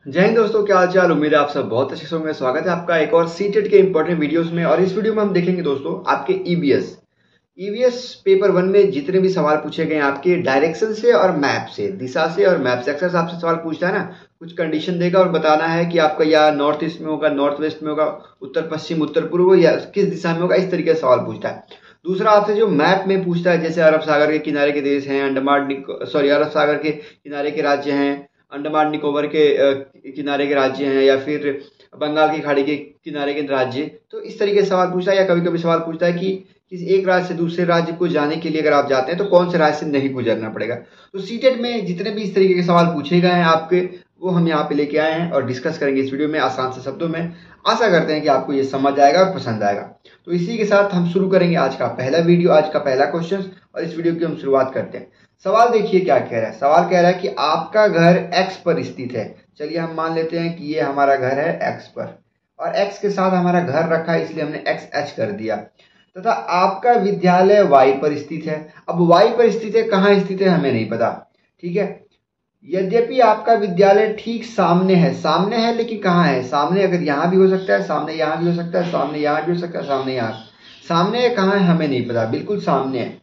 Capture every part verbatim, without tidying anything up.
जय हिंद दोस्तों, क्या हाल चाल। उम्मीद है आप सब बहुत अच्छे से होंगे। स्वागत है आपका एक और सीटेट के इंपॉर्टेंट वीडियोस में। और इस वीडियो में हम देखेंगे दोस्तों आपके ईवीएस ईवीएस पेपर वन में जितने भी सवाल पूछे गए आपके डायरेक्शन से और मैप से, दिशा से और मैप से। अक्सर आपसे सवाल पूछता है ना, कुछ कंडीशन देगा और बताना है कि आपका या नॉर्थ ईस्ट में होगा, नॉर्थ वेस्ट में होगा, उत्तर पश्चिम, उत्तर पूर्व, या किस दिशा में होगा। इस तरीके से सवाल पूछता है। दूसरा आपसे जो मैप में पूछता है, जैसे अरब सागर के किनारे के देश हैं, अंडमान सॉरी अरब सागर के किनारे के राज्य हैं, अंडमान निकोबार के किनारे के राज्य हैं, या फिर बंगाल की खाड़ी के किनारे के राज्य। तो इस तरीके से सवाल पूछता है। या कभी कभी सवाल पूछता है कि किसी एक राज्य से दूसरे राज्य को जाने के लिए अगर आप जाते हैं तो कौन से राज्य से नहीं गुजरना पड़ेगा। तो सीटेट में जितने भी इस तरीके के सवाल पूछे गए हैं आपके, वो हम यहाँ पे लेके आए हैं और डिस्कस करेंगे इस वीडियो में आसान से शब्दों में। आशा करते हैं कि आपको ये समझ आएगा और पसंद आएगा। तो इसी के साथ हम शुरू करेंगे आज का पहला वीडियो, आज का पहला क्वेश्चन। और इस वीडियो की हम शुरुआत करते हैं। सवाल देखिए क्या कह रहा है। सवाल कह रहा है कि आपका घर एक्स पर स्थित है। चलिए हम मान लेते हैं कि ये हमारा घर है एक्स पर, और एक्स के साथ हमारा घर रखा है, इसलिए हमने एक्स एच कर दिया। तथा आपका विद्यालय वाई पर स्थित है। अब वाई पर स्थित है, कहाँ स्थित है हमें नहीं पता, ठीक है। यद्यपि आपका विद्यालय ठीक सामने है, सामने है लेकिन कहाँ है, सामने अगर यहाँ भी हो सकता है, सामने यहाँ भी हो सकता है, सामने यहाँ भी हो सकता है, सामने यहाँ, सामने कहाँ है हमें नहीं पता, बिल्कुल सामने है।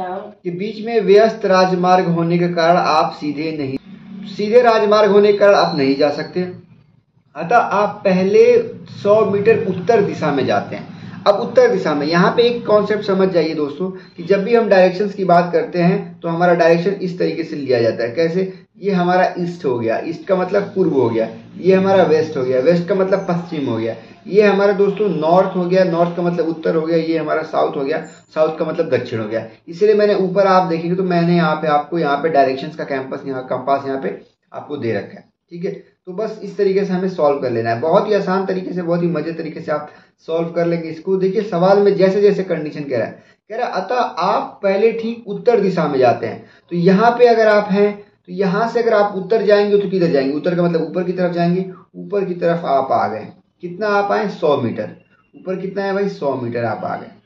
के बीच में व्यस्त राजमार्ग होने के कारण आप सीधे नहीं सीधे राजमार्ग होने के कारण आप नहीं जा सकते। अतः आप पहले सौ मीटर उत्तर दिशा में जाते हैं। अब उत्तर दिशा में यहाँ पे एक कॉन्सेप्ट समझ जाइए दोस्तों कि जब भी हम डायरेक्शंस की बात करते हैं तो हमारा डायरेक्शन इस तरीके से लिया जाता है। कैसे? ये हमारा ईस्ट हो गया, ईस्ट का मतलब पूर्व हो गया। ये हमारा वेस्ट हो गया, वेस्ट का मतलब पश्चिम हो गया। ये हमारा दोस्तों नॉर्थ हो गया, नॉर्थ का मतलब उत्तर हो गया। ये हमारा साउथ हो गया, साउथ का मतलब दक्षिण हो गया। इसलिए मैंने ऊपर आप देखेंगे तो मैंने यहाँ पे आपको यहाँ पे डायरेक्शंस का कैंपस यहाँ कंपास यहाँ पे आपको दे रखा है, ठीक है। तो बस इस तरीके से हमें सॉल्व कर लेना है। बहुत ही आसान तरीके से, बहुत ही मजे तरीके से आप सॉल्व कर लेंगे इसको। देखिए सवाल में जैसे जैसे कंडीशन कह रहा है, कह रहा है अतः आप पहले ठीक उत्तर दिशा में जाते हैं। तो यहाँ पे अगर आप हैं तो यहाँ से अगर आप उत्तर जाएंगे तो किधर जाएंगे? उत्तर का मतलब ऊपर की तरफ जाएंगे। ऊपर की तरफ आप आ गए। कितना आप आए? सौ मीटर। ऊपर कितना है भाई? सौ मीटर आप आ गए।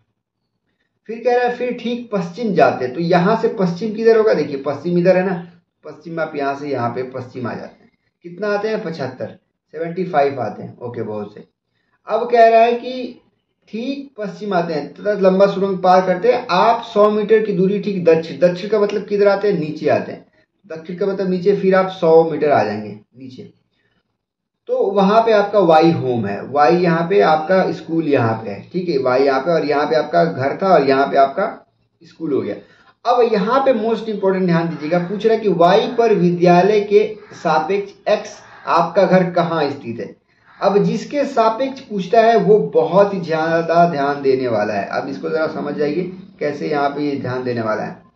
फिर कह रहा है फिर ठीक पश्चिम जाते हैं। तो यहाँ से पश्चिम किधर होगा? देखिए पश्चिम इधर है ना, पश्चिम आप यहाँ से यहाँ पे पश्चिम आ जाते हैं। कितना आते हैं? पचहत्तर, सेवेंटी फाइव आते हैं। ओके, बहुत से। अब कह रहा है कि ठीक पश्चिम आते हैं तथा तो लंबा सुरंग पार करते हैं आप सौ मीटर की दूरी ठीक दक्षिण। दक्षिण का मतलब किधर आते हैं? नीचे आते हैं। दक्षिण का मतलब नीचे, फिर आप सौ मीटर आ जाएंगे नीचे। तो वहां पे आपका वाई होम है। वाई यहाँ पे आपका स्कूल यहाँ पे है, ठीक है। वाई यहाँ पे, और यहाँ पे आपका घर था, और यहाँ पे आपका स्कूल हो गया। अब यहाँ पे मोस्ट इंपोर्टेंट ध्यान दीजिएगा, पूछ रहा है कि वाई पर विद्यालय के सापेक्ष एक्स आपका घर कहाँ स्थित है। अब जिसके सापेक्ष पूछता है वो बहुत ही ज्यादा ध्यान देने वाला है। अब इसको जरा समझ जाइए कैसे यहाँ पे ये ध्यान देने वाला है।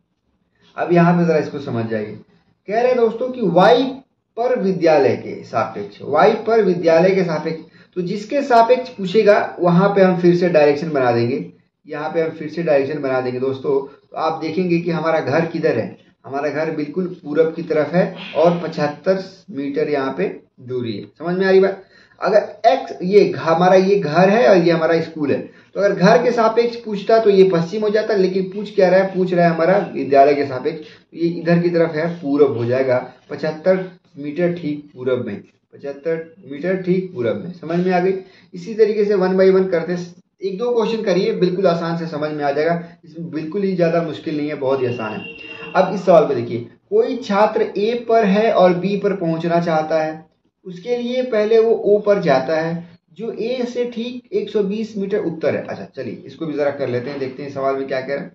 अब यहाँ पे जरा इसको समझ जाइए। कह रहे हैं दोस्तों कि वाई पर विद्यालय के सापेक्ष, वाई पर विद्यालय के सापेक्ष, तो जिसके सापेक्ष पूछेगा वहां पे हम फिर से डायरेक्शन बना देंगे। यहाँ पे हम फिर से डायरेक्शन बना देंगे दोस्तों। तो आप देखेंगे कि हमारा घर किधर है। हमारा घर बिल्कुल पूरब की तरफ है और पचहत्तर मीटर यहाँ पे दूरी है। समझ में आ रही बात? अगर एक्स ये हमारा ये घर है और ये हमारा स्कूल है, तो अगर घर के सापेक्ष पूछता तो ये पश्चिम हो जाता, लेकिन पूछ क्या रहा है? पूछ रहा है हमारा विद्यालय के सापेक्ष, ये इधर की तरफ है, पूरब हो जाएगा। पचहत्तर मीटर ठीक पूरब में, पचहत्तर मीटर ठीक पूरब में। समझ में आ गई? इसी तरीके से वन बाई वन करते एक दो क्वेश्चन करिए, बिल्कुल आसान से समझ में आ जाएगा। इसमें बिल्कुल ही ज्यादा मुश्किल नहीं है, बहुत ही आसान है। अब इस सवाल पे देखिए, कोई छात्र ए पर है और बी पर पहुंचना चाहता है। उसके लिए पहले वो ओ पर जाता है जो ए से ठीक एक सौ बीस मीटर उत्तर है। अच्छा चलिए इसको भी जरा कर लेते हैं, देखते हैं सवाल में क्या कह रहा है।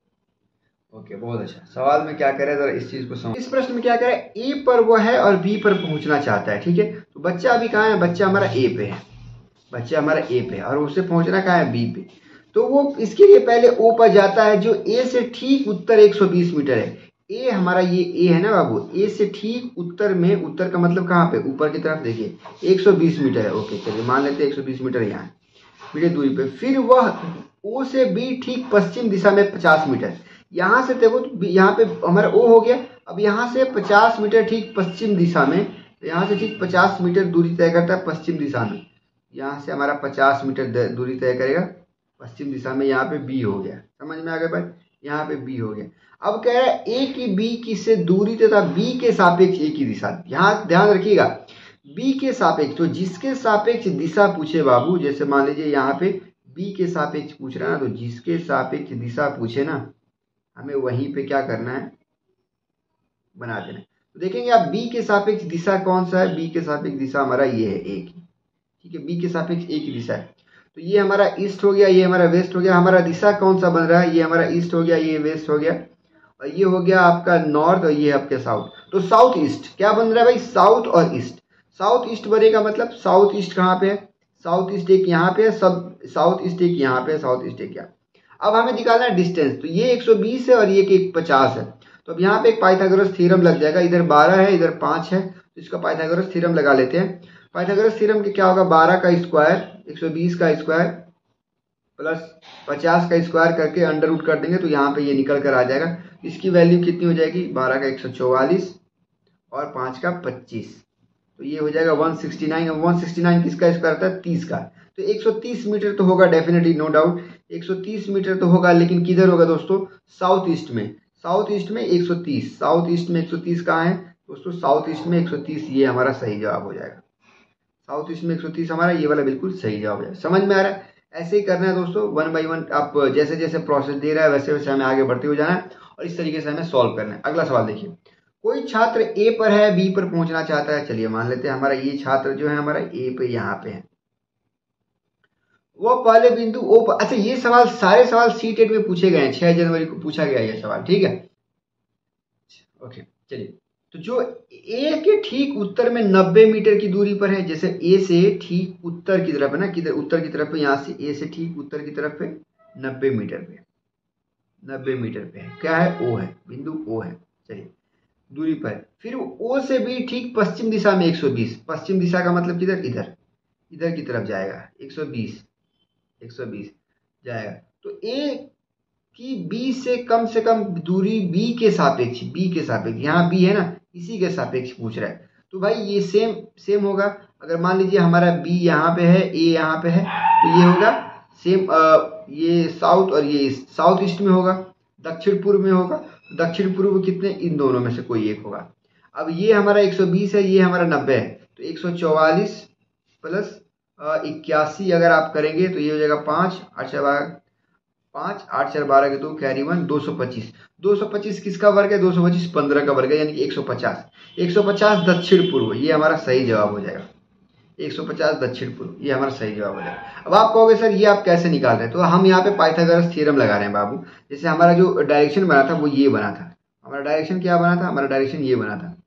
ओके, बहुत अच्छा। सवाल में क्या कह रहा है जरा इस चीज को समझ। इस प्रश्न में क्या कह रहा है? ए पर वो है और बी पर पहुंचना चाहता है, ठीक है। तो बच्चा अभी कहाँ है? बच्चा हमारा ए पे है, बच्चा हमारा ए पे है, और उसे पहुंचना कहाँ है? बी पे। तो वो इसके लिए पहले ओ पर जाता है जो ए से ठीक उत्तर एक सौ बीस मीटर है। ए हमारा ये ए है ना बाबू, ए से ठीक उत्तर में, उत्तर का मतलब कहाँ पे? ऊपर की तरफ। देखिए एक सौ बीस मीटर है। ओके चलिए मान लेते हैं एक सौ बीस मीटर यहाँ मीटर दूरी पे। फिर वह ओ से बी ठीक पश्चिम दिशा में पचास मीटर। यहाँ से देखो तो यहाँ पे हमारा ओ हो गया। अब यहाँ से पचास मीटर ठीक पश्चिम दिशा में, तो यहाँ से ठीक पचास मीटर दूरी तय करता है पश्चिम दिशा में। यहाँ से हमारा पचास मीटर दूरी तय करेगा पश्चिम दिशा में। यहाँ पे बी हो गया। समझ में आ गया भाई? यहाँ पे बी हो गया। अब कह रहा है ए की बी की से दूरी तथा बी के सापेक्ष ए की दिशा। यहाँ ध्यान रखिएगा, बी के सापेक्ष, तो जिसके सापेक्ष दिशा पूछे बाबू, जैसे मान लीजिए यहाँ पे बी के सापेक्ष पूछ रहा है ना, तो जिसके सापेक्ष दिशा पूछे ना, हमें वहीं पे क्या करना है, बना देना है। तो देखेंगे आप बी के सापेक्ष दिशा कौन सा है, बी के सापेक्ष दिशा हमारा ये है ए की, ठीक है, बी के सापेक्ष ए की दिशा है। तो ये हमारा ईस्ट हो गया, ये हमारा वेस्ट हो गया। हमारा दिशा कौन सा बन रहा है, ये हमारा ईस्ट हो गया, ये वेस्ट हो गया, और ये हो गया आपका नॉर्थ, और ये आपके साउथ। तो साउथ ईस्ट क्या बन रहा है भाई, साउथ और ईस्ट। साउथ ईस्ट बनेगा, मतलब साउथ ईस्ट कहाँ पे है, साउथ ईस्ट एक यहाँ पे है, सब साउथ ईस्ट एक यहाँ पे है, साउथ ईस्ट एक यहाँ। अब हमें निकालना है डिस्टेंस, तो ये एक सौ बीस है और ये एक पचास है। तो अब यहाँ पे एक पाइथागोरस थ्योरम लग जाएगा, इधर बारह है इधर पाँच है, तो इसका पाइथागोरस थ्योरम लगा लेते हैं। पाइथागोरस थ्योरम के क्या होगा, बारह का स्क्वायर, एक सौ बीस का स्क्वायर प्लस पचास का स्क्वायर करके अंडर रूट कर देंगे, तो यहाँ पे ये निकल कर आ जाएगा। इसकी वैल्यू कितनी हो जाएगी, बारह का एक सौ चौवालीस और पाँच का पच्चीस, तो ये हो जाएगा एक सौ उनहत्तर। और एक सौ उनहत्तर किसका स्क्वायर था, तीस का। तो एक सौ तीस मीटर तो होगा डेफिनेटली, नो डाउट एक सौ तीस मीटर तो होगा, लेकिन किधर होगा दोस्तों, साउथ ईस्ट में। साउथ ईस्ट में एक सौ तीस, साउथ ईस्ट में एक सौ तीस कहाँ है दोस्तों, साउथ ईस्ट में एक सौ तीस, ये हमारा सही जवाब हो जाएगा। साउथ ईस्ट में एक सौ तीस हमारा ये वाला बिल्कुल सही जवाब हो जाएगा। समझ में आ रहा है, ऐसे ही करना है दोस्तों, वन बाई वन। आप जैसे जैसे प्रोसेस दे रहा है वैसे वैसे हमें आगे बढ़ते हुए जाना है, और इस तरीके से हमें सॉल्व करना है। अगला सवाल देखिए, कोई छात्र ए पर है, बी पर पहुंचना चाहता है। चलिए मान लेते हैं हमारा ये छात्र जो है हमारा ए पे यहाँ पे है, वो पहले बिंदु ओ पर। अच्छा, ये सवाल सारे सवाल सी टेट में पूछे गए हैं, छह जनवरी को पूछा गया ये सवाल, ठीक है। ओके चलिए, तो जो ए के ठीक उत्तर में नब्बे मीटर की दूरी पर है, जैसे ए से ठीक उत्तर की तरफ है ना, किधर उत्तर की तरफ पे, यहाँ से ए से ठीक उत्तर की तरफ पे नब्बे मीटर पे, नब्बे मीटर पे है, क्या है, ओ है, बिंदु ओ है। चलिए दूरी पर, फिर ओ से भी ठीक पश्चिम दिशा में एक सौ बीस, पश्चिम दिशा का मतलब किधर, इधर इधर की तरफ जाएगा, एक सौ बीस एक सौ बीस जाएगा। तो ए की बी से कम से कम दूरी बी के सापेक्ष, बी के सापेक्ष, यहाँ बी है ना, इसी के सापेक्ष पूछ रहा है। तो भाई ये सेम सेम होगा। अगर मान लीजिए हमारा बी यहाँ पे है, ए यहाँ पे है, तो ये होगा सेम, ये साउथ और ये साउथ ईस्ट में होगा, दक्षिण पूर्व में होगा। दक्षिण पूर्व कितने, इन दोनों में से कोई एक होगा। अब ये हमारा एक सौ बीस है, ये हमारा नब्बे है, तो एक सौ चौवालीस प्लस इक्यासी अगर आप करेंगे तो ये हो जाएगा पाँच, आठ चार बारह, पाँच आठ चार बारह के दो, कैरी वन, दो सौ पच्चीस। दो सौ पच्चीस किसका वर्ग है, दो सौ पच्चीस पंद्रह का वर्ग है, यानी कि एक सौ पचास। एक सौ पचास दक्षिण पूर्व, ये हमारा सही जवाब हो जाएगा। एक सौ पचास दक्षिण पूर्व, ये हमारा सही जवाब हो जाएगा। अब आप कहोगे सर ये आप कैसे निकाल रहे हैं, तो हम यहाँ पे पाइथागोरस थ्योरम लगा रहे हैं बाबू। जैसे हमारा जो डायरेक्शन बना था वो ये बना था, हमारा डायरेक्शन क्या बना था, हमारा डायरेक्शन ये बना था।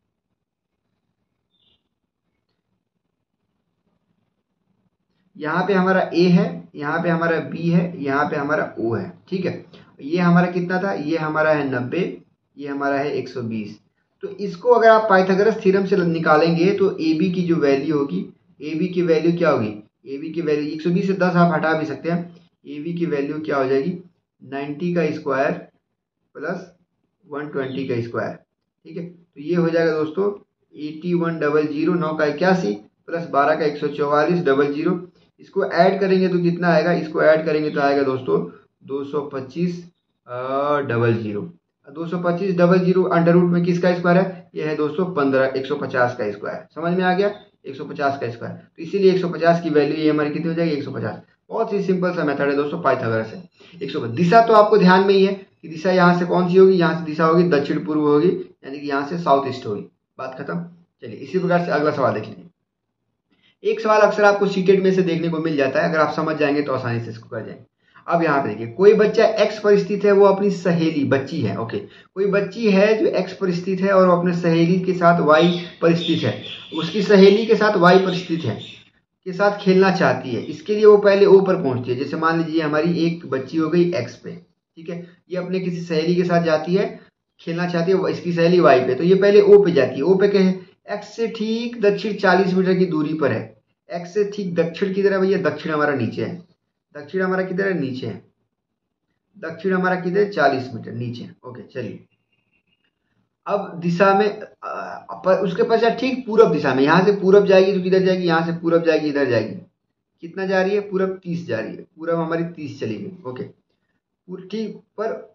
यहाँ पे हमारा ए है, यहाँ पे हमारा बी है, यहाँ पे हमारा ओ है, ठीक है। ये हमारा कितना था, ये हमारा है नब्बे, ये हमारा है एक सौ बीस। तो इसको अगर आप पाइथागोरस थ्योरम से निकालेंगे तो ए बी की जो वैल्यू होगी, ए बी की वैल्यू क्या होगी, ए बी की वैल्यू एक सौ बीस से दस आप हटा भी सकते हैं। ए बी की वैल्यू क्या हो जाएगी, नब्बे का स्क्वायर प्लस एक सौ बीस का स्क्वायर, ठीक है। तो ये हो जाएगा दोस्तों इक्यासी जीरो नौ का इक्यासी प्लस बारह का एक सौ चौवालीस डबल जीरो। इसको ऐड करेंगे तो कितना आएगा, इसको ऐड करेंगे तो आएगा दोस्तों दो सौ पच्चीस डबल जीरो। दो सौ पच्चीस डबल जीरो अंडर रूट में किसका स्क्वायर है, ये है दो सौ पंद्रह, एक सौ पचास का स्क्वायर। समझ में आ गया, एक सौ पचास का स्क्वायर। तो इसीलिए एक सौ पचास की वैल्यू ये हमारी कितनी हो जाएगी, एक सौ पचास। बहुत ही सिंपल सा मेथड है दोस्तों पाइथागोरस है। एक सौ दिशा तो आपको ध्यान में ही है कि दिशा यहाँ से कौन सी होगी, यहाँ से दिशा होगी दक्षिण पूर्व होगी, यानी कि यहाँ से साउथ ईस्ट होगी। बात खत्म। चलिए इसी प्रकार से अगला सवाल देख लीजिए। एक सवाल अक्सर आपको सीटेट में से देखने को मिल जाता है, अगर आप समझ जाएंगे तो आसानी से इसको कर जाएंगे। अब यहाँ पे देखिए, कोई बच्चा एक्स पर स्थित है, वो अपनी सहेली बच्ची है, ओके, कोई बच्ची है जो एक्स पर स्थित है और अपने सहेली के साथ वाई पर स्थित है, उसकी सहेली के साथ वाई पर स्थित है के साथ खेलना चाहती है। इसके लिए वो पहले ओ पर पहुंचती है। जैसे मान लीजिए हमारी एक बच्ची हो गई एक्स पे, ठीक है, ये अपने किसी सहेली के साथ जाती है, खेलना चाहती है, इसकी सहेली वाई पे, तो ये पहले ओ पे जाती है। ओ पे कहे एक्स से ठीक दक्षिण चालीस मीटर की दूरी पर है। एक्स से ठीक दक्षिण की तरफ, भैया दक्षिण हमारा नीचे है, दक्षिण हमारा किधर है, नीचे है, दक्षिण हमारा किधर है, चालीस मीटर नीचे। ओके चलिए, अब दिशा में पर उसके पश्चात ठीक पूरब दिशा में, यहाँ से पूरब जाएगी तो किधर जाएगी, यहाँ से पूरब जाएगी, इधर जाएगी। कितना जा रही है, पूरब तीस जा रही है, पूरब हमारी तीस चली गई। ओके ठीक, पर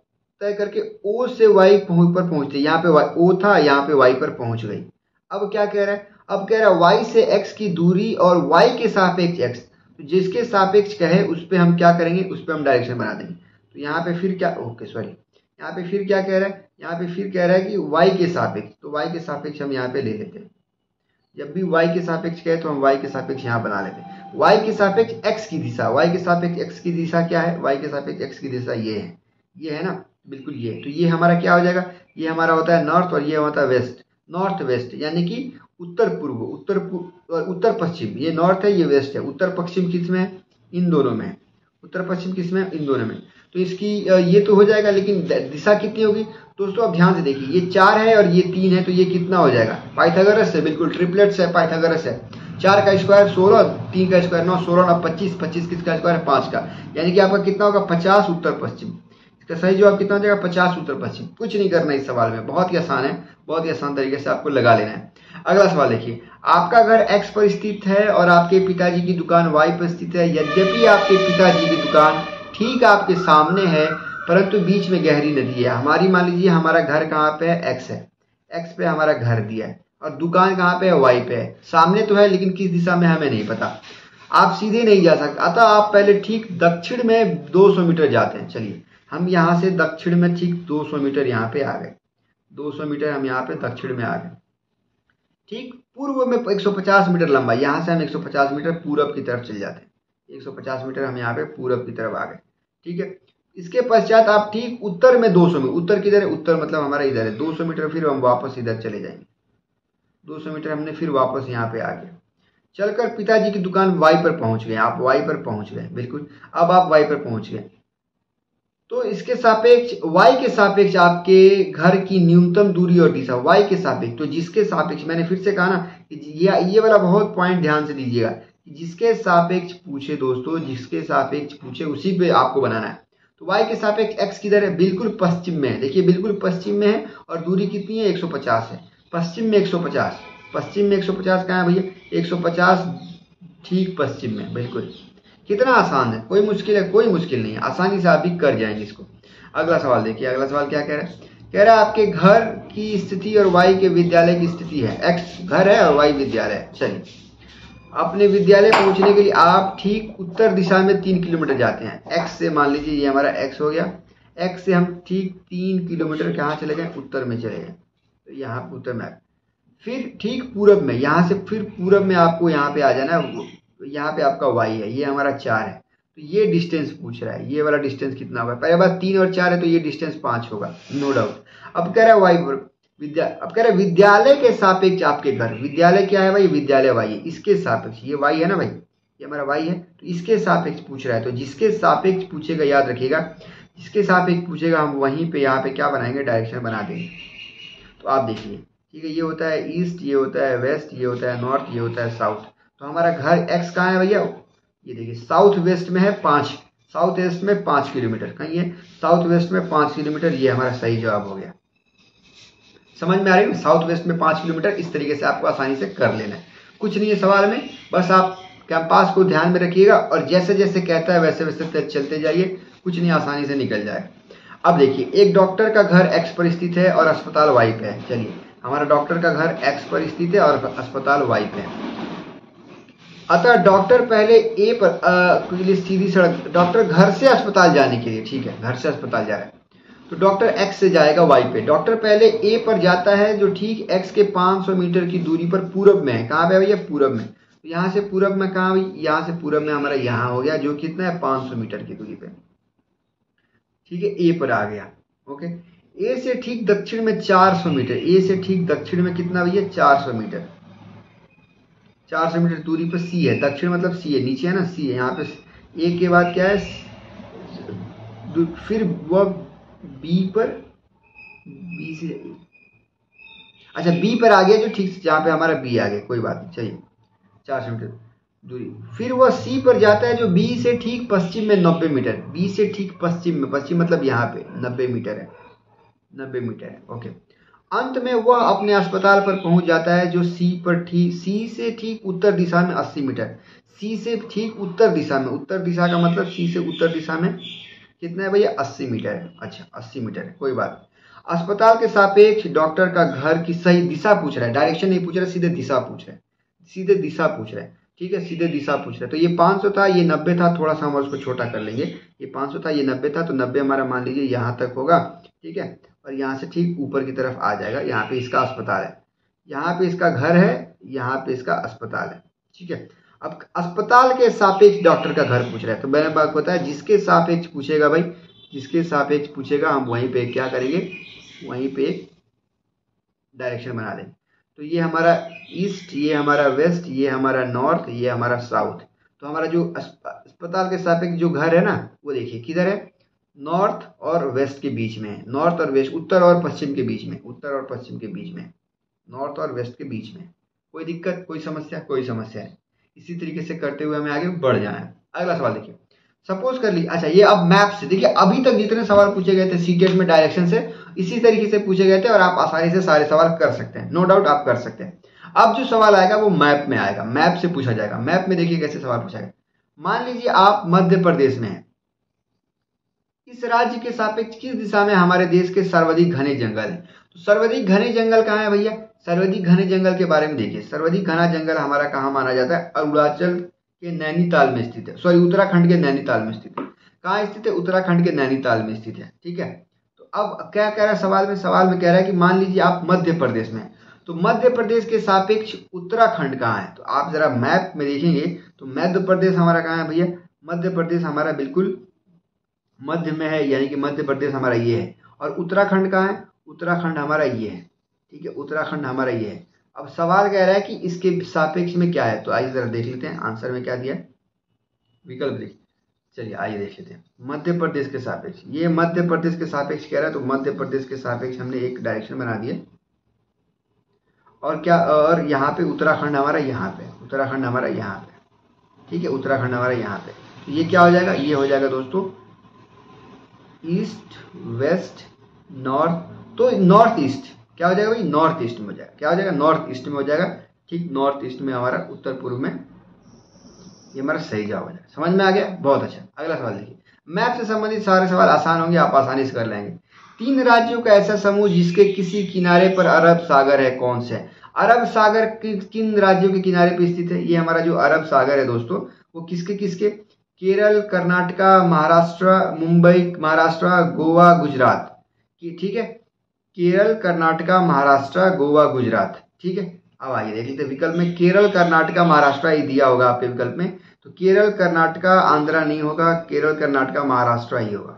तय करके ओ से वाई पर पहुंचते, यहाँ पे ओ था, यहाँ पे वाई पर पहुंच गई। अब क्या कह रहा है, अब कह रहा है वाई से एक्स की दूरी और वाई के सापेक्ष एक्स, तो जिसके सापेक्ष कहे उस पर हम क्या करेंगे, उस पर हम डायरेक्शन बना देंगे। तो यहाँ पे फिर क्या, ओके सॉरी, यहाँ पे फिर क्या कह रहा है, यहाँ पे फिर कह रहा है कि वाई के सापेक्ष, तो वाई के सापेक्ष हम यहाँ पे ले लेते हैं। जब भी y के सापेक्ष कहे तो हम y के सापेक्ष यहाँ बना लेते हैं। y के सापेक्ष x की दिशा, y के सापेक्ष x की दिशा क्या है, y के सापेक्ष x की दिशा ये है, ये है ना, बिल्कुल ये। तो ये हमारा क्या हो जाएगा, ये हमारा होता है नॉर्थ और ये होता है वेस्ट, नॉर्थ वेस्ट यानी कि उत्तर पूर्व, उत्तर पूर्व और उत्तर पश्चिम, ये नॉर्थ है ये वेस्ट है। उत्तर पश्चिम किस में है, इन दोनों में है। उत्तर पश्चिम किस में, इन दोनों में। तो इसकी ये तो हो जाएगा, लेकिन दिशा कितनी होगी दोस्तों, अब ध्यान से देखिए, ये चार है और ये तीन है, तो ये कितना हो जाएगा, पाइथागोरस है, बिल्कुल ट्रिपलेट्स है, पाइथागोरस है। चार का स्क्वायर सोलह, तीन का स्क्वायर नौ, सोलह नौ पच्चीस, पच्चीस किसका स्क्वायर है, पाँच का, यानी कि आपका कितना होगा, पचास उत्तर पश्चिम। इसका सही जवाब कितना हो जाएगा, पचास उत्तर पश्चिम। कुछ नहीं करना इस सवाल में, बहुत ही आसान है, बहुत ही आसान तरीके से आपको लगा लेना है। अगला सवाल देखिए, आपका घर एक्स पर स्थित है और आपके पिताजी की दुकान वाई पर स्थित है। यद्यपि आपके पिताजी की दुकान ठीक आपके सामने है, परंतु बीच में गहरी नदी है। हमारी मान लीजिए हमारा घर कहाँ पे है, एक्स है, एक्स पे हमारा घर दिया है और दुकान कहाँ पे है, वाई पे है। सामने तो है लेकिन किस दिशा में हमें नहीं पता, आप सीधे नहीं जा सकते, अतः आप पहले ठीक दक्षिण में दो सौ मीटर जाते हैं। चलिए हम यहाँ से दक्षिण में ठीक दो सौ मीटर यहाँ पे आ गए, दो सौ मीटर हम यहाँ पे दक्षिण में आ गए। ठीक पूर्व में एक सौ पचास मीटर लंबा, यहाँ से हम एक सौ पचास मीटर पूरब की तरफ चल जाते हैं। एक सौ पचास मीटर हम यहाँ पे पूरब की तरफ आ गए, ठीक है। इसके पश्चात आप ठीक उत्तर में दो सौ में, उत्तर किधर है, उत्तर मतलब हमारा इधर है, दो सौ मीटर फिर हम वापस इधर चले जाएंगे। दो सौ मीटर हमने फिर वापस यहाँ पे आ गए, चलकर पिताजी की दुकान वाई पर पहुंच गए। आप वाई पर पहुंच गए, बिल्कुल। अब आप वाई पर पहुंच गए, तो इसके सापेक्ष वाई के सापेक्ष आपके घर की न्यूनतम दूरी और दिशा, वाई के सापेक्ष, तो जिसके सापेक्ष, मैंने फिर से कहा ना कि ये ये वाला बहुत पॉइंट ध्यान से दीजिएगा, जिसके सापेक्ष पूछे दोस्तों, जिसके सापेक्ष पूछे उसी पे आपको बनाना है। तो y के सापेक्ष x किधर है, बिल्कुल पश्चिम में है। देखिए बिल्कुल पश्चिम में है और दूरी कितनी है, एक सौ पचास है। पश्चिम में एक सौ पचास, पश्चिम में एक सौ पचास कहाँ है भैया, एक सौ पचास ठीक पश्चिम में, बिल्कुल। कितना आसान है, कोई मुश्किल है, कोई मुश्किल नहीं है, आसानी से आप भी कर जाएंगे इसको। अगला सवाल देखिए, अगला सवाल क्या कह रहा है, कह रहा है आपके घर की स्थिति और y के विद्यालय की स्थिति है। x घर है और y विद्यालय है। चलिए अपने विद्यालय पहुंचने के लिए आप ठीक उत्तर दिशा में तीन किलोमीटर जाते हैं। x से मान लीजिए ये हमारा x हो गया, x से हम ठीक तीन किलोमीटर कहाँ चले गए, उत्तर में चले गए। तो यहाँ पे उत्तर में, फिर ठीक पूरब में, यहाँ से फिर पूरब में आपको यहाँ पे आ जाना है। तो यहाँ पे आपका y है, ये हमारा चार है, तो ये डिस्टेंस पूछ रहा है, ये वाला डिस्टेंस कितना होगा। पहले बात तीन और चार है तो ये डिस्टेंस पाँच होगा, नो डाउट। अब कह रहा है वाई विद्या, अब कह रहा है विद्यालय के सापेक्ष आपके घर, विद्यालय क्या है भाई, विद्यालय वाई है, इसके सापेक्ष, ये वाई है ना भाई, ये हमारा वाई है, तो इसके सापेक्ष पूछ रहा है। तो जिसके सापेक्ष पूछेगा याद रखिएगा, जिसके सापेक्ष पूछेगा हम वहीं पे यहाँ पे क्या बनाएंगे, डायरेक्शन बना देंगे। तो आप देखिए, ठीक है, ये होता है ईस्ट, ये होता है वेस्ट, ये होता है नॉर्थ, ये होता है साउथ। तो हमारा घर एक्स कहाँ है भैया, ये देखिए साउथ वेस्ट में है पाँच, साउथ वेस्ट में पाँच किलोमीटर, कहीं है साउथ वेस्ट में पाँच किलोमीटर, ये हमारा सही जवाब हो गया। समझ में आ रही है, साउथ वेस्ट में पाँच किलोमीटर, इस तरीके से आपको आसानी से कर लेना है। कुछ नहीं है सवाल में, बस आप कैंपास को ध्यान में रखिएगा और जैसे जैसे कहता है वैसे वैसे चलते जाइए, कुछ नहीं आसानी से निकल जाए। अब देखिए, एक डॉक्टर का घर एक्स पर स्थित है और अस्पताल वाई पे है। चलिए हमारा डॉक्टर का घर एक्स पर स्थित है और अस्पताल वाई पे है। अतः डॉक्टर पहले ए पर आ, सीधी सड़क, डॉक्टर घर से अस्पताल जाने के लिए, ठीक है, घर से अस्पताल जा रहा है तो डॉक्टर एक्स से जाएगा वाई पे। डॉक्टर पहले ए पर जाता है जो ठीक एक्स के पाँच सौ मीटर की दूरी पर पूरब में है। कहाँ पे भैया, पूरब में। तो यहाँ से पूरब में कहाँ, यहाँ से पूरब में हमारा यहाँ हो गया, जो कितना है पाँच सौ मीटर की दूरी पे, ठीक है, ए पर आ गया। ओके, ए से ठीक दक्षिण में चार सौ मीटर, ए से ठीक दक्षिण में कितना भैया, चार सौ मीटर, चार सौ मीटर दूरी पर सी है। दक्षिण मतलब सी है, नीचे है ना सी है, यहाँ पे ए के बाद क्या है, फिर वह बी पर, बी से, अच्छा बी पर आ गया जो ठीक जहाँ पे हमारा बी आ गया, कोई बात नहीं, चलिए चार सौ मीटर दूरी। फिर वह सी पर जाता है जो बी से ठीक पश्चिम में नब्बे मीटर, बी से ठीक पश्चिम में, पश्चिम मतलब यहाँ पे नब्बे मीटर है, नब्बे मीटर है। ओके, अंत में वह अपने अस्पताल पर पहुंच जाता है जो सी पर ठीक, सी से ठीक उत्तर दिशा में अस्सी मीटर, सी से ठीक उत्तर दिशा में, उत्तर दिशा का मतलब सी से उत्तर दिशा में कितना है भैया, अस्सी मीटर है। अच्छा अस्सी मीटर है, कोई बात नहीं। अस्पताल के सापेक्ष डॉक्टर का घर की सही दिशा पूछ रहा है, डायरेक्शन नहीं पूछ रहा है, सीधे दिशा पूछ रहा है, सीधे दिशा पूछ रहा है। ठीक है, सीधे दिशा पूछ रहा है। तो ये पाँच सौ था, ये नब्बे था, थोड़ा सा हम उसको छोटा कर लेंगे। ये पाँच सौ था, ये नब्बे था, तो नब्बे हमारा मान लीजिए यहाँ तक होगा। ठीक है, और यहाँ से ठीक ऊपर की तरफ आ जाएगा। यहाँ पे इसका अस्पताल है, यहाँ पे इसका घर है, यहाँ पे इसका अस्पताल है। ठीक है, अब अस्पताल के सापेक्ष डॉक्टर का घर पूछ रहा है, तो मैंने बात बताया जिसके सापेक्ष पूछेगा भाई, जिसके सापेक्ष पूछेगा हम वहीं पे क्या करेंगे, वहीं पे डायरेक्शन बना देंगे। तो ये हमारा ईस्ट, ये हमारा वेस्ट, ये हमारा नॉर्थ, ये हमारा साउथ। तो हमारा जो अस्पताल के सापेक्ष जो घर है ना, वो देखिए किधर है, नॉर्थ और वेस्ट के बीच में है। नॉर्थ और वेस्ट, उत्तर और पश्चिम के बीच में, उत्तर और पश्चिम के बीच में, नॉर्थ और वेस्ट के बीच में। कोई दिक्कत, कोई समस्या, कोई समस्या नहीं। इसी तरीके से करते हुए हमें आगे बढ़ जाना है। अगला सवाल देखिए, सपोज कर ली, अच्छा ये अब मैप से देखिए, अभी तक जितने सवाल पूछे गए थे सीटेट में डायरेक्शन से, इसी तरीके से पूछे गए थे और आप आसानी से सारे सवाल कर सकते हैं, नो डाउट आप कर सकते हैं। अब जो सवाल आएगा वो मैप में आएगा, मैप से पूछा जाएगा। मैप में देखिए कैसे सवाल पूछा गया। मान लीजिए आप मध्य प्रदेश में हैं, इस राज्य के सापेक्ष किस दिशा में हमारे देश के सर्वाधिक घने जंगल है। तो सर्वाधिक घने जंगल कहाँ है भैया, सर्वाधिक घने जंगल के बारे में देखिए। सर्वाधिक घना जंगल हमारा कहाँ माना जाता है, अरुणाचल के नैनीताल में स्थित है, सॉरी उत्तराखंड के नैनीताल में स्थित है। कहाँ स्थित है, उत्तराखंड के नैनीताल में स्थित है। ठीक है, तो अब क्या कह रहा है सवाल में, सवाल में कह रहा है कि मान लीजिए आप मध्य प्रदेश में, तो मध्य प्रदेश के सापेक्ष उत्तराखंड कहाँ है। तो आप जरा मैप में देखेंगे तो मध्य प्रदेश हमारा कहाँ है भैया, मध्य प्रदेश हमारा बिल्कुल मध्य में है, यानी कि मध्य प्रदेश हमारा ये है। और उत्तराखंड कहाँ है, उत्तराखंड हमारा ये है। ठीक है, उत्तराखंड हमारा ये है। अब सवाल कह रहा है कि इसके सापेक्ष में क्या है, तो आइए जरा देख लेते हैं आंसर में क्या दिया है, विकल्प देख। चलिए आइए देख लेते हैं, मध्य प्रदेश के सापेक्ष, ये मध्य प्रदेश के सापेक्ष कह रहा है, तो मध्य प्रदेश के सापेक्ष हमने एक डायरेक्शन बना दिया। और क्या, और यहाँ पे उत्तराखंड हमारा यहाँ पे, उत्तराखंड हमारा यहाँ पे। ठीक है, उत्तराखंड हमारा यहाँ पे। तो ये क्या हो जाएगा, ये हो जाएगा दोस्तों ईस्ट वेस्ट नॉर्थ। तो नॉर्थ ईस्ट क्या हो जाएगा भाई, नॉर्थ ईस्ट में हो जाएगा। क्या हो जाएगा, नॉर्थ ईस्ट में हो जाएगा। ठीक, नॉर्थ ईस्ट में हमारा, उत्तर पूर्व में, ये हमारा सही जवाब हो जाएगा। समझ में आ गया, बहुत अच्छा। अगला सवाल देखिए, मैप से संबंधित सारे सवाल आसान होंगे, आप आसानी से कर लेंगे। तीन राज्यों का ऐसा समूह जिसके किसी किनारे पर अरब सागर है, कौन से है। अरब सागर किन राज्यों के किनारे पर स्थित है, ये हमारा जो अरब सागर है दोस्तों, वो किसके किसके, केरल, कर्नाटका, महाराष्ट्र, मुंबई महाराष्ट्र, गोवा गुजरात की। ठीक है, केरल, कर्नाटका, महाराष्ट्र, गोवा, गुजरात। ठीक है, अब आइए देख लेते हैं विकल्प में, केरल, कर्नाटका, महाराष्ट्र ही दिया होगा आपके विकल्प में। तो केरल, कर्नाटका, आंध्रा नहीं होगा, केरल, कर्नाटका, महाराष्ट्र ही होगा।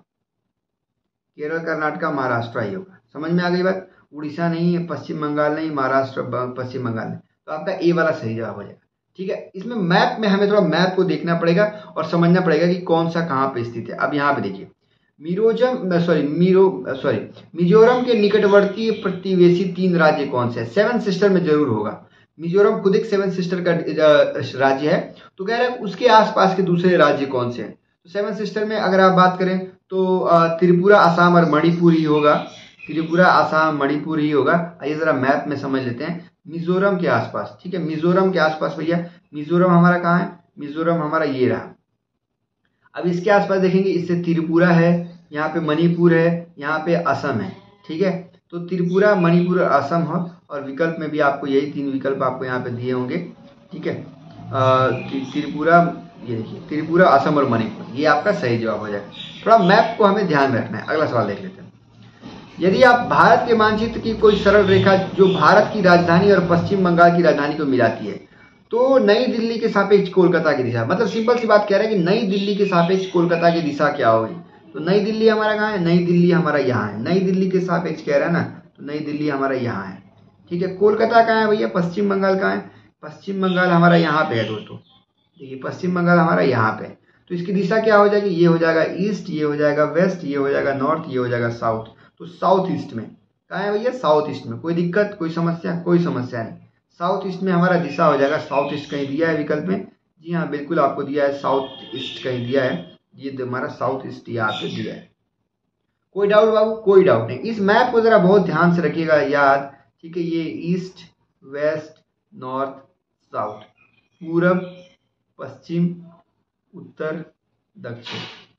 केरल, कर्नाटका, महाराष्ट्र ही होगा। समझ में आ गई बात, उड़ीसा नहीं है, पश्चिम बंगाल नहीं, महाराष्ट्र पश्चिम बंगाल नहीं। तो आपका ए वाला सही जवाब हो जाएगा। ठीक है, इसमें मैप में हमें थोड़ा मैप को देखना पड़ेगा और समझना पड़ेगा कि कौन सा कहाँ पे स्थित है। अब यहाँ पे देखिए, मिरोजम सॉरी मीरो सॉरी मिजोरम के निकटवर्ती प्रतिवेशी तीन राज्य कौन से हैं। सेवन सिस्टर में जरूर होगा, मिजोरम खुद एक सेवन सिस्टर का राज्य है। तो कह रहे हैं उसके आसपास के दूसरे राज्य कौन से हैं। तो सेवन सिस्टर में अगर आप बात करें तो त्रिपुरा, असम और मणिपुर ही होगा। त्रिपुरा, असम, मणिपुर ही होगा। आइए जरा मैप में समझ लेते हैं, मिजोरम के आसपास। ठीक है, मिजोरम के आसपास भैया, मिजोरम हमारा कहाँ है, मिजोरम हमारा ये रहा। अब इसके आसपास देखेंगे, इससे त्रिपुरा है, यहाँ पे मणिपुर है, यहाँ पे असम है। ठीक है, तो त्रिपुरा, मणिपुर और असम हो, और विकल्प में भी आपको यही तीन विकल्प आपको यहाँ पे दिए होंगे। ठीक है, त्रिपुरा, ये देखिए त्रिपुरा, असम और मणिपुर, ये आपका सही जवाब हो जाएगा। थोड़ा मैप को हमें ध्यान रखना है। अगला सवाल देख लेते हैं, यदि आप भारत के मानचित्र की कोई सरल रेखा जो भारत की राजधानी और पश्चिम बंगाल की राजधानी को मिलाती है, तो नई दिल्ली के सापेक्ष कोलकाता की दिशा, मतलब सिंपल सी बात कह रहा है कि नई दिल्ली के सापेक्ष कोलकाता की दिशा क्या होगी। तो नई दिल्ली हमारा कहाँ है, नई दिल्ली हमारा यहाँ है। नई दिल्ली के सापेक्ष कह रहा है ना, तो नई दिल्ली हमारा यहाँ है। ठीक है, कोलकाता कहाँ है भैया, पश्चिम बंगाल कहाँ है, पश्चिम बंगाल हमारा यहाँ पे है दोस्तों। देखिए पश्चिम बंगाल हमारा यहाँ पे है। तो इसकी दिशा क्या हो जाएगी, ये हो जाएगा ईस्ट, ये हो जाएगा वेस्ट, ये हो जाएगा नॉर्थ, ये हो जाएगा साउथ। तो साउथ ईस्ट में कहाँ है भैया, साउथ ईस्ट में। कोई दिक्कत, कोई समस्या, कोई समस्या नहीं। साउथ ईस्ट में हमारा दिशा हो जाएगा, साउथ ईस्ट कहीं दिया है विकल्प में, जी हाँ बिल्कुल आपको दिया है, साउथ ईस्ट कहीं दिया है, ये हमारा साउथ ईस्ट यहाँ पे दिया है। कोई डाउट बाबू, कोई डाउट नहीं। इस मैप को जरा बहुत ध्यान से रखिएगा याद। ठीक है, ये ईस्ट वेस्ट नॉर्थ साउथ, पूरब पश्चिम उत्तर दक्षिण।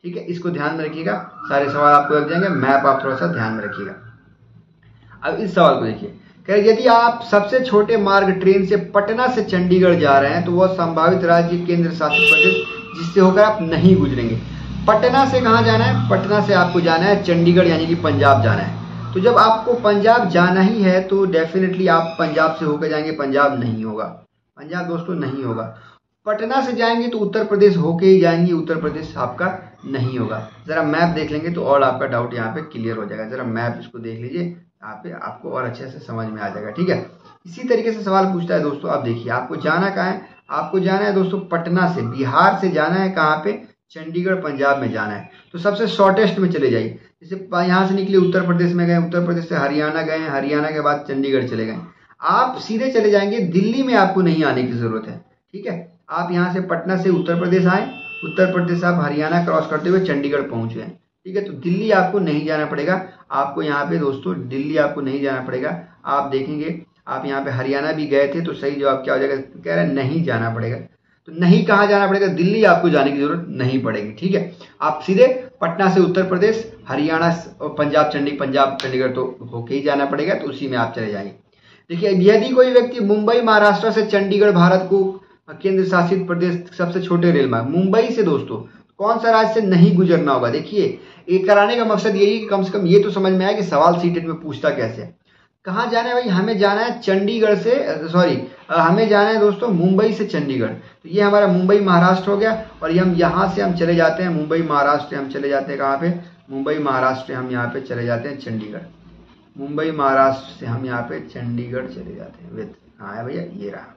ठीक है, इसको ध्यान में रखिएगा, सारे सवाल आपको लग जाएंगे, मैप आप थोड़ा सा ध्यान में रखिएगा। अब इस सवाल को देखिए, कह रहे यदि आप सबसे छोटे मार्ग ट्रेन से पटना से चंडीगढ़ जा रहे हैं तो वह संभावित राज्य केंद्र शासित प्रदेश जिससे होकर आप नहीं गुजरेंगे। पटना से कहाँ जाना है? पटना से आपको जाना है चंडीगढ़ यानी कि पंजाब जाना है। तो जब आपको पंजाब जाना ही है तो डेफिनेटली आप पंजाब से होकर जाएंगे, पंजाब नहीं होगा, पंजाब दोस्तों नहीं होगा। पटना से जाएंगे तो उत्तर प्रदेश होके ही जाएंगे, उत्तर प्रदेश आपका नहीं होगा। जरा मैप देख लेंगे तो और आपका डाउट यहाँ पे क्लियर हो जाएगा। जरा मैप इसको देख लीजिए, यहाँ पे आपको और अच्छे से समझ में आ जाएगा। ठीक है, इसी तरीके से सवाल पूछता है दोस्तों, आप देखिए आपको जाना कहाँ है? आपको जाना है दोस्तों पटना से, बिहार से जाना है कहाँ पे? चंडीगढ़ पंजाब में जाना है। तो सबसे शॉर्टेस्ट में चले जाइए, जैसे यहाँ से निकले उत्तर प्रदेश में गए, उत्तर प्रदेश से हरियाणा गए, हरियाणा के बाद चंडीगढ़ चले गए, आप सीधे चले जाएंगे, दिल्ली में आपको नहीं आने की जरूरत है। ठीक है, आप यहाँ से पटना से उत्तर प्रदेश आए, उत्तर प्रदेश आप हरियाणा क्रॉस करते हुए चंडीगढ़ पहुंच गए। ठीक है, तो दिल्ली आपको नहीं जाना पड़ेगा, आपको यहाँ पे दोस्तों दिल्ली आपको नहीं जाना पड़ेगा। आप देखेंगे आप यहाँ पे हरियाणा भी गए थे तो सही जवाब क्या हो जाएगा? कह रहे हैं नहीं जाना पड़ेगा। तो नहीं कहाँ जाना पड़ेगा? दिल्ली आपको जाने की जरूरत नहीं पड़ेगी। ठीक है, आप सीधे पटना से उत्तर प्रदेश, हरियाणा और पंजाब चंडी पंजाब चंडीगढ़ तो होके ही जाना पड़ेगा, तो उसी में आप चले जाएंगे। देखिए यदि कोई व्यक्ति मुंबई महाराष्ट्र से चंडीगढ़ भारत को केंद्र शासित प्रदेश सबसे छोटे रेल मार्ग, मुंबई से दोस्तों कौन सा राज्य से नहीं गुजरना होगा? देखिए ये कराने का मकसद यही है कि कम से कम ये तो समझ में आया कि सवाल सीटेट में पूछता कैसे है। कहाँ जाना है भाई? हमें जाना है चंडीगढ़ से, सॉरी हमें जाना है दोस्तों मुंबई से चंडीगढ़। तो ये हमारा मुंबई महाराष्ट्र हो गया, और ये हम यहाँ से हम चले जाते हैं मुंबई महाराष्ट्र, हम चले जाते हैं कहाँ पे? मुंबई महाराष्ट्र हम यहाँ पे चले जाते हैं चंडीगढ़, मुंबई महाराष्ट्र से हम यहाँ पे चंडीगढ़ चले जाते हैं विद, हाँ भैया ये रहा,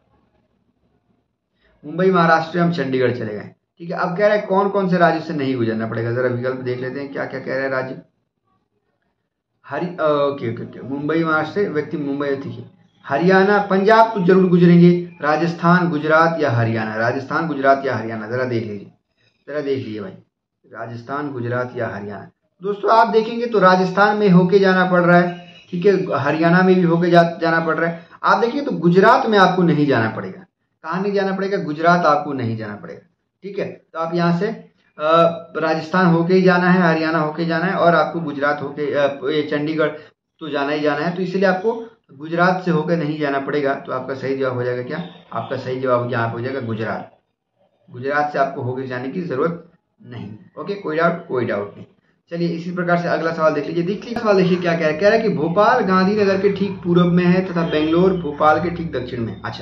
मुंबई महाराष्ट्र हम चंडीगढ़ चले गए। ठीक है, अब कह रहा है कौन कौन से राज्य से नहीं गुजरना पड़ेगा, जरा विकल्प देख लेते हैं क्या क्या कह रहे हैं राज्य। Hari okay okay okay Mumbai Maharashtra से व्यक्ति मुंबई, देखिए हरियाणा, पंजाब तो जरूर गुजरेंगे, राजस्थान गुजरात या हरियाणा, राजस्थान गुजरात या हरियाणा, जरा देख लीजिए, जरा देख लीजिए भाई, राजस्थान गुजरात या हरियाणा। दोस्तों आप देखेंगे तो राजस्थान में होके जाना पड़ रहा है, ठीक है, हरियाणा में भी होके जा, जाना पड़ रहा है। आप देखिए तो गुजरात में आपको नहीं जाना पड़ेगा, कहाँ नहीं जाना पड़ेगा? गुजरात आपको नहीं जाना पड़ेगा। ठीक है, तो आप यहाँ से राजस्थान होके ही जाना है, हरियाणा होके जाना है, और आपको गुजरात होके चंडीगढ़ तो जाना ही जाना है, तो इसलिए आपको गुजरात से होकर नहीं जाना पड़ेगा। तो आपका सही जवाब हो जाएगा क्या? आपका सही जवाब यहाँ पे हो जाएगा गुजरात, गुजरात से आपको होकर जाने की जरूरत नहीं। ओके, कोई डाउट? कोई डाउट नहीं। चलिए इसी प्रकार से अगला सवाल देख लीजिए। देखिए सवाल देखिए क्या कह रहा है, कह रहा है कि भोपाल गांधीनगर के ठीक पूर्व में है तथा बेंगलोर भोपाल के ठीक दक्षिण में। अच्छा,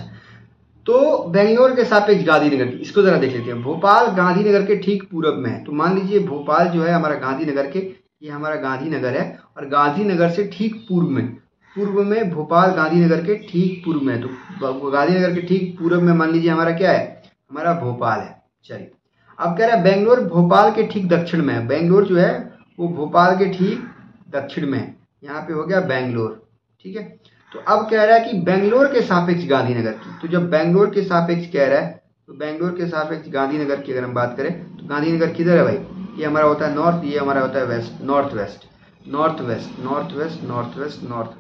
तो बेंगलोर के सापेक्ष गांधीनगर की, इसको जरा देख लेते हैं। भोपाल गांधीनगर के ठीक पूर्व में है, तो मान लीजिए भोपाल जो है हमारा गांधीनगर के, ये हमारा गांधीनगर है, और गांधीनगर से ठीक पूर्व में, पूर्व में भोपाल गांधीनगर के ठीक पूर्व में, तो गांधीनगर के ठीक पूर्व में मान लीजिए हमारा क्या है? हमारा भोपाल है। चलिए अब कह रहा है बेंगलोर भोपाल के ठीक दक्षिण में है, बेंगलोर जो है वो भोपाल के ठीक दक्षिण में है, यहाँ पे हो गया बेंगलोर। ठीक है, तो अब कह रहा है कि बेंगलोर के सापेक्ष गांधीनगर की, तो जब बेंगलोर के सापेक्ष कह रहा है तो बेंगलोर के सापेक्ष गांधीनगर की अगर हम बात करें तो गांधीनगर किधर है भाई? ये हमारा होता है नॉर्थ, ये हमारा होता है west, north west, north west, north west, north west, north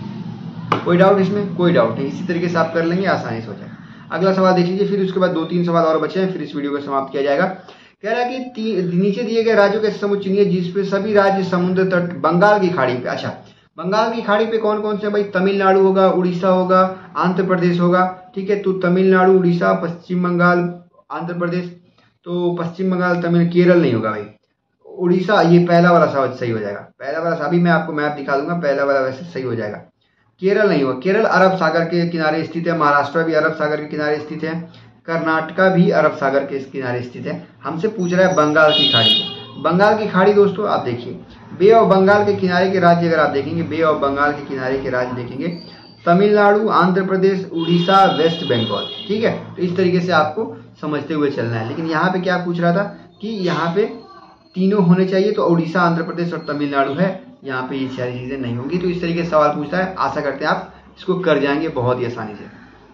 west. कोई डाउट इसमें? कोई डाउट नहीं। इसी तरीके से आप कर लेंगे, आसानी से हो जाएगा। अगला सवाल देख लीजिए, फिर उसके बाद दो तीन सवाल और बचे हैं, फिर इस वीडियो को समाप्त किया जाएगा। कह रहा है कि नीचे दिए गए राज्यों के समूह चुनिए जिसपे सभी राज्य समुद्र तट बंगाल की खाड़ी पे। अच्छा, बंगाल की खाड़ी पे कौन कौन से भाई? तमिलनाडु होगा, उड़ीसा होगा, आंध्र प्रदेश होगा। ठीक है, तो तमिलनाडु, उड़ीसा, पश्चिम बंगाल, आंध्र प्रदेश, तो पश्चिम बंगाल, तमिल, केरल नहीं होगा भाई, उड़ीसा। ये पहला वाला सवाल सही हो जाएगा, पहला वाला। अभी मैं आपको मैप दिखा दूंगा, पहला वाला वैसे सही हो जाएगा। केरल नहीं होगा, केरल अरब सागर के किनारे स्थित है, महाराष्ट्र भी अरब सागर के किनारे स्थित है, कर्नाटका भी अरब सागर के किनारे स्थित है। हमसे पूछ रहा है बंगाल की खाड़ी को। बंगाल की खाड़ी दोस्तों आप देखिए, बे ऑफ बंगाल के किनारे के राज्य अगर आप देखेंगे, बे ऑफ बंगाल के किनारे के राज्य देखेंगे, तमिलनाडु, आंध्र प्रदेश, उड़ीसा, वेस्ट बंगाल। ठीक है, तो इस तरीके से आपको समझते हुए चलना है। लेकिन यहाँ पे क्या पूछ रहा था कि यहाँ पे तीनों होने चाहिए, तो उड़ीसा, आंध्र प्रदेश और तमिलनाडु है, यहाँ पे ये सारी चीजें नहीं होंगी। तो इस तरीके से सवाल पूछता है, आशा करते हैं आप इसको कर जाएंगे बहुत ही आसानी से।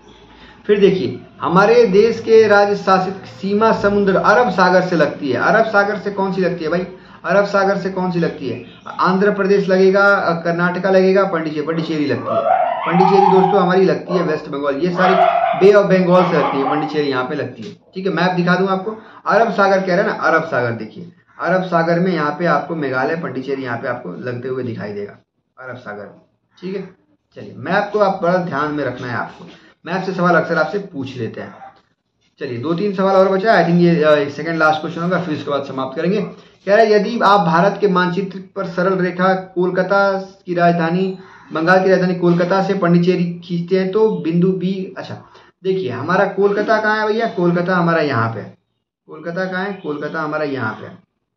फिर देखिए, हमारे देश के राज्य शासित सीमा समुद्र अरब सागर से लगती है। अरब सागर से कौन सी लगती है भाई? अरब सागर से कौन सी लगती है? आंध्र प्रदेश लगेगा, कर्नाटका लगेगा, पंडिचेरी पंडिचेरी लगती है। पंडिचेरी दोस्तों हमारी लगती है वेस्ट बंगाल, ये सारी बे ऑफ बंगाल से लगती है, पंडिचेरी यहाँ पे लगती है। ठीक है, मैप दिखा दूं आपको। अरब सागर कह रहे हैं ना, अरब सागर देखिए, अरब सागर में यहाँ पे आपको मेघालय पांडिचेरी यहाँ पे आपको लगते हुए दिखाई देगा, अरब सागर में। ठीक है, चलिए मैप को आप बड़ा ध्यान में रखना है आपको, मैप से सवाल अक्सर आपसे पूछ लेते हैं। चलिए दो तीन सवाल और बचा है, आई थिंक ये सेकंड लास्ट क्वेश्चन होगा, फिर उसके बाद समाप्त करेंगे। कह रहा है यदि आप भारत के मानचित्र पर सरल रेखा कोलकाता की राजधानी बंगाल की राजधानी कोलकाता से पांडिचेरी खींचते हैं तो बिंदु बी, अच्छा देखिए हमारा कोलकाता कहाँ है भैया, कोलकाता हमारा यहाँ पे, कोलकाता कहाँ है, कोलकाता हमारा यहाँ पे,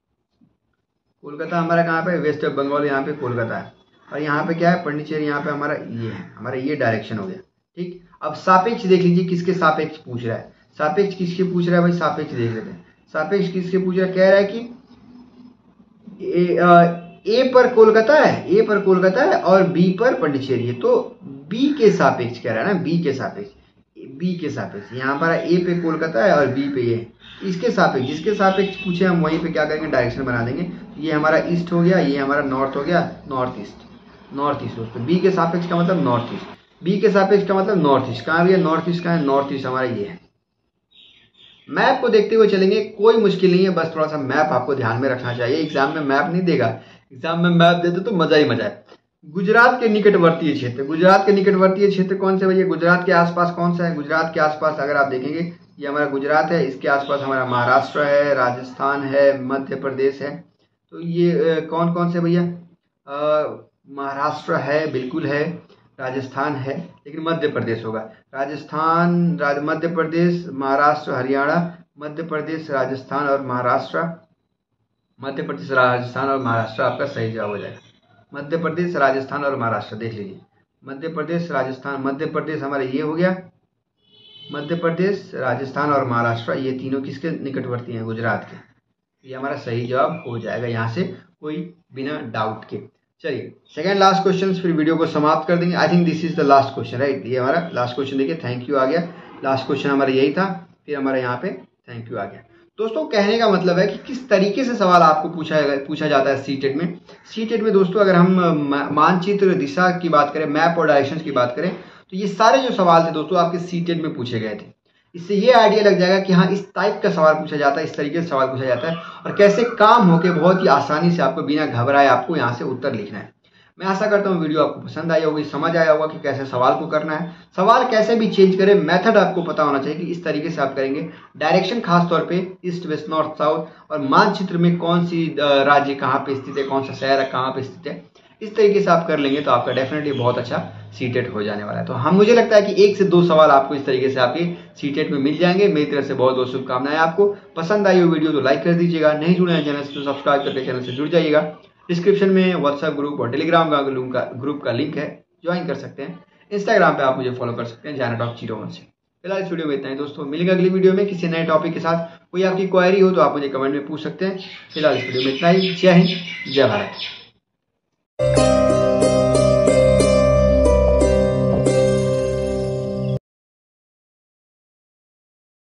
कोलकाता हमारा कहाँ पे, वेस्ट बंगाल यहाँ पे कोलकाता है, और यहाँ पे क्या है पांडिचेरी, यहाँ पे हमारा ये है, हमारा ये डायरेक्शन हो गया। ठीक, अब सापेक्ष देख लीजिए किसके सापेक्ष पूछ रहा है, सापेक्ष किसके पूछ रहा है भाई, सापेक्ष देख लेते हैं, सापेक्ष किसके पूछ रहा है, कह रहा है कि ए, आ, ए पर कोलकाता है, ए पर कोलकाता है और बी पर पांडिचेरी है, तो बी के सापेक्ष कह रहा है ना, बी के सापेक्ष, बी के सापेक्ष यहाँ पर ए पे कोलकाता है और बी पे ये, इसके सापेक्ष जिसके सापेक्ष पूछे हम वहीं पे क्या करेंगे, डायरेक्शन बना देंगे। ये हमारा ईस्ट हो गया, ये हमारा नॉर्थ हो गया, नॉर्थ ईस्ट, नॉर्थ ईस्ट दोस्तों, बी के सापेक्ष का मतलब नॉर्थ ईस्ट, बी के सापेक्ष का मतलब नॉर्थ ईस्ट, कहाँ भी है नॉर्थ ईस्ट, कहाँ है नॉर्थ ईस्ट हमारा ये है। मैप को देखते हुए चलेंगे, कोई मुश्किल नहीं है, बस थोड़ा सा मैप आपको ध्यान में रखना चाहिए, एग्जाम में मैप नहीं देगा, एग्जाम में मैप देते तो मजा ही मजा है। गुजरात के निकटवर्तीय क्षेत्र, गुजरात के निकटवर्तीय क्षेत्र कौन से भैया, गुजरात के आसपास कौन सा है, गुजरात के आसपास अगर आप देखेंगे ये हमारा गुजरात है, इसके आसपास हमारा महाराष्ट्र है, राजस्थान है, मध्य प्रदेश है, तो ये कौन कौन से भैया, महाराष्ट्र है बिल्कुल है, राजस्थान है, लेकिन मध्य प्रदेश होगा, राजस्थान राज, मध्य प्रदेश, महाराष्ट्र, हरियाणा, मध्य प्रदेश, राजस्थान और महाराष्ट्र, मध्य प्रदेश, राजस्थान और महाराष्ट्र आपका सही जवाब हो जाएगा। मध्य प्रदेश, राजस्थान और महाराष्ट्र देख लीजिए, मध्य प्रदेश, राजस्थान, मध्य प्रदेश हमारा ये हो गया, मध्य प्रदेश, राजस्थान और महाराष्ट्र, ये तीनों किसके निकटवर्ती हैं, गुजरात के, ये हमारा सही जवाब हो जाएगा यहाँ से कोई बिना डाउट के। चलिए सेकंड लास्ट क्वेश्चन, फिर वीडियो को समाप्त कर देंगे। I think this is the last question right, ये हमारा लास्ट क्वेश्चन देखिए, थैंक यू आ गया, लास्ट क्वेश्चन हमारा यही था, फिर हमारा यहाँ पे थैंक यू आ गया। दोस्तों कहने का मतलब है कि किस तरीके से सवाल आपको पूछा पूछा जाता है सीटेट में। सीटेट में दोस्तों अगर हम मानचित्र दिशा की बात करें, मैप और डायरेक्शन की बात करें, तो ये सारे जो सवाल थे दोस्तों आपके सीटेट में पूछे गए थे। इससे ये आइडिया लग जाएगा कि हाँ इस टाइप का सवाल पूछा जाता है, इस तरीके से सवाल पूछा जाता है, और कैसे काम होके बहुत ही आसानी से आपको बिना घबराए आपको यहाँ से उत्तर लिखना है। मैं आशा करता हूँ वीडियो आपको पसंद आई होगी, समझ आया होगा कि कैसे सवाल को करना है, सवाल कैसे भी चेंज करें, मेथड आपको पता होना चाहिए कि इस तरीके से आप करेंगे। डायरेक्शन खास तौर पे ईस्ट वेस्ट नॉर्थ साउथ, और मानचित्र में कौन सी राज्य कहाँ पे स्थित है, कौन सा शहर कहाँ पे स्थित है, इस तरीके से आप कर लेंगे तो आपका डेफिनेटली बहुत अच्छा सीटेट हो जाने वाला है। तो हम मुझे लगता है कि एक से दो सवाल आपको इस तरीके से आपके सीटेट में मिल जाएंगे। मेरी तरफ से बहुत बहुत शुभकामनाएं। आपको पसंद आई हो वीडियो तो लाइक कर दीजिएगा, नहीं जुड़े हैं चैनल से तो सब्सक्राइब करके चैनल से जुड़ जाइएगा। डिस्क्रिप्शन में व्हाट्सएप ग्रुप और टेलीग्राम का ग्रुप का लिंक है, ज्वाइन कर सकते हैं। इंस्टाग्राम पे आप मुझे फॉलो कर सकते हैं जैना टॉक जीरो वन से। फिलहाल इस वीडियो में इतना ही दोस्तों, मिलेगा अगली वीडियो में किसी नए टॉपिक के साथ। कोई आपकी क्वेरी हो तो आप मुझे कमेंट में पूछ सकते हैं। फिलहाल इस वीडियो में इतना ही। जय हिंद, जय भारत।